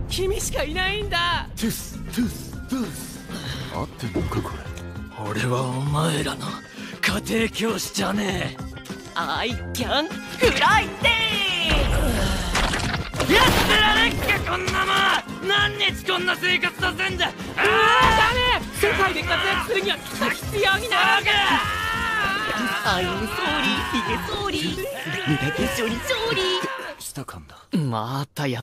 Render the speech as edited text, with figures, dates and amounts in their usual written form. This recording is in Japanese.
君しかいないんだ。 トゥストゥストゥス。合ってんのかこれ。 俺はお前らの家庭教師じゃねえ。 I can fly ってやってられっかこんなもん。何日こんな生活させんだ。 ダメ。世界で活躍するには必要になるんだ。アイムソーリー、ヒゲソーリー、無駄決勝に勝利。 したかんだ。 またや